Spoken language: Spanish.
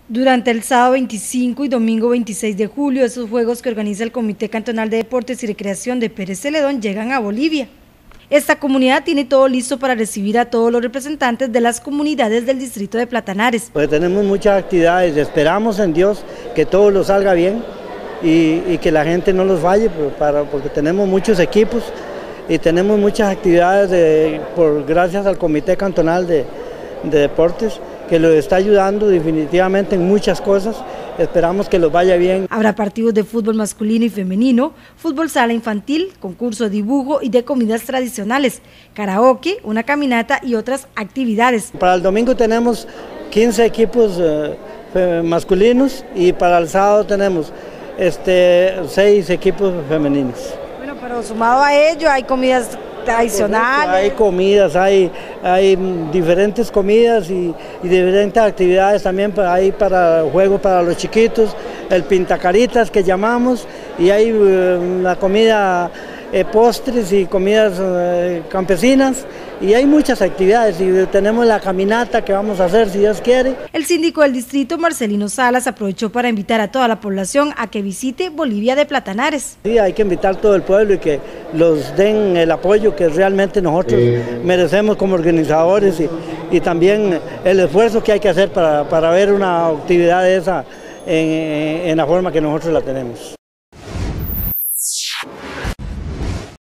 Durante el sábado 25 y domingo 26 de julio, esos juegos que organiza el Comité Cantonal de Deportes y Recreación de Pérez Celedón llegan a Bolivia. Esta comunidad tiene todo listo para recibir a todos los representantes de las comunidades del distrito de Platanares. Pues tenemos muchas actividades, esperamos en Dios que todo lo salga bien y que la gente no los falle, porque tenemos muchos equipos y tenemos muchas actividades gracias al Comité Cantonal de Deportes, que lo está ayudando definitivamente en muchas cosas. Esperamos que los vaya bien. Habrá partidos de fútbol masculino y femenino, fútbol sala infantil, concurso de dibujo y de comidas tradicionales, karaoke, una caminata y otras actividades. Para el domingo tenemos 15 equipos masculinos y para el sábado tenemos 6 equipos femeninos. Bueno, pero sumado a ello hay comidas tradicionales. Hay comidas, hay diferentes comidas y diferentes actividades también. Hay para juegos para los chiquitos, el pintacaritas que llamamos, y hay la comida, postres y comidas campesinas, y hay muchas actividades, y tenemos la caminata que vamos a hacer si Dios quiere. El síndico del distrito, Marcelino Salas, aprovechó para invitar a toda la población a que visite Bolivia de Platanares. Sí, hay que invitar a todo el pueblo y que los den el apoyo que realmente nosotros merecemos como organizadores, y también el esfuerzo que hay que hacer para ver una actividad de esa en la forma que nosotros la tenemos.